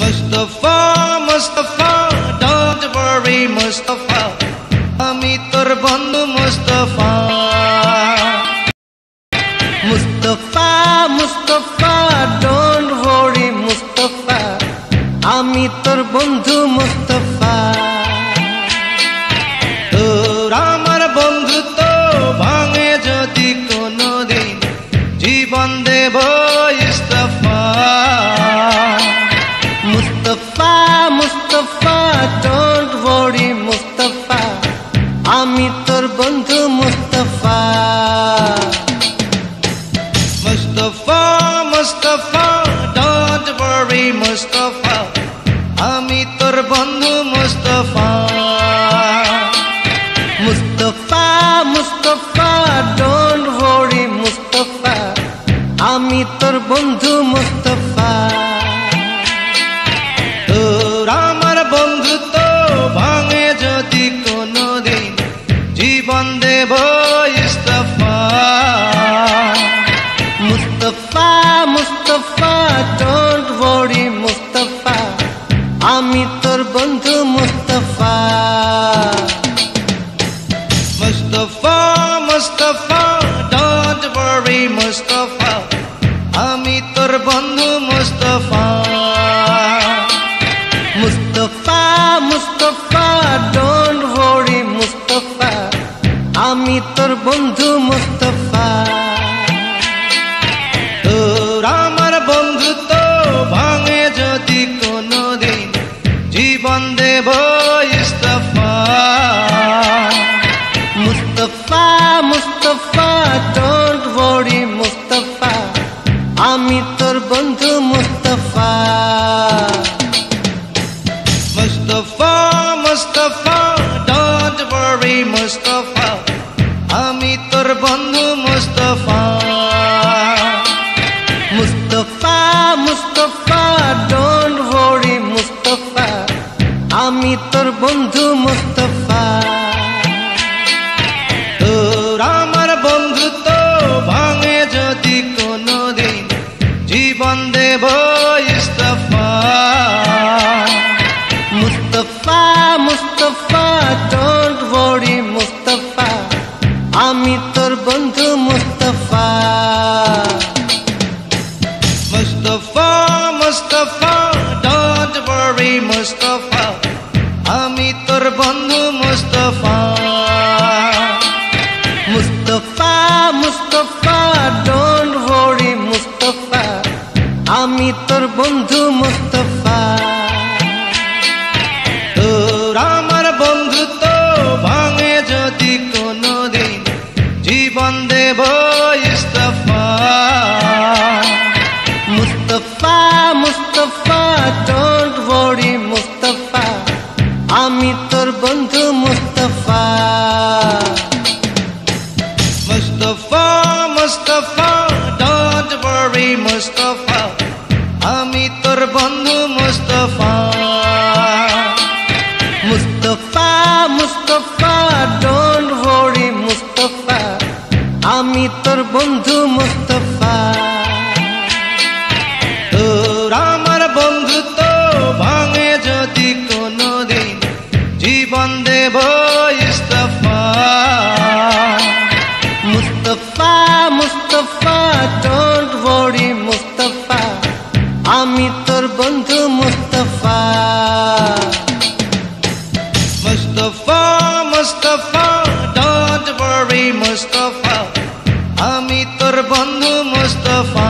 Mustafa, Mustafa, don't worry Mustafa, আমি তোর বন্ধু Mustafa. Mustafa, Mustafa, don't worry Mustafa, আমি তোর বন্ধু Mustafa. তোর আমার বন্ধুত্ব ভাঙে যদি কোনোদিন, জীবন দেব ইস্তফা. Mustafa, Mustafa, don't worry Mustafa, আমি তোর বন্ধু Mustafa. Mustafa, Mustafa, don't worry Mustafa, আমি তোর বন্ধু Mustafa. Mustafa, Mustafa, don't worry Mustafa, আমি তোর বন্ধু Mustafa. তোর আমার বন্ধুত্ব ভাঙে যদি কোনোদিন, জীবন দেব ইস্তফা. Mustafa, Mustafa, don't worry Mustafa, আমি তোর বন্ধু Mustafa. Mustafa, Mustafa, don't worry Mustafa, আমি তোর বন্ধু Mustafa. Mustafa, Mustafa, don't worry Mustafa, আমি তোর বন্ধু Mustafa. তোর আমার বন্ধুত্ব ভাঙে যদি কোনোদিন, জীবন দেব ইস্তফা. Mustafa, Mustafa, don't worry Mustafa, আমি তোর বন্ধু Mustafa. Mustafa, Mustafa, don't worry Mustafa, আমি তোর বন্ধু Mustafa. Mustafa, Mustafa, don't worry Mustafa, আমি তোর বন্ধু Mustafa. তোর আমার বন্ধুত্ব ভাঙে যদি কোনোদিন, জীবন দেব ইস্তফা. Mustafa, Mustafa, don't worry Mustafa, আমি তোর বন্ধু Mustafa. Mustafa, Mustafa, don't worry Mustafa, আমি তোর বন্ধু Mustafa. Mustafa, Mustafa, don't worry Mustafa, আমি তোর বন্ধু Mustafa. তোর আমার বন্ধুত্ব ভাঙে যদি কোনোদিন, জীবন দেব ইস্তফা. Mustafa, Mustafa, don't worry Mustafa, আমি তোর বন্ধু Mustafa. Mustafa, Mustafa, don't worry Mustafa, আমি তোর বন্ধু Mustafa. Mustafa, Mustafa, don't worry Mustafa, আমি তোর বন্ধু Mustafa. তোর আমার বন্ধুত্ব ভাঙে যদি কোনোদিন, জীবন দেব ইস্তফা. Mustafa, Mustafa, don't worry Mustafa, আমি তোর বন্ধু Mustafa. Mustafa, Mustafa, don't worry Mustafa, আমি তোর বন্ধু Mustafa.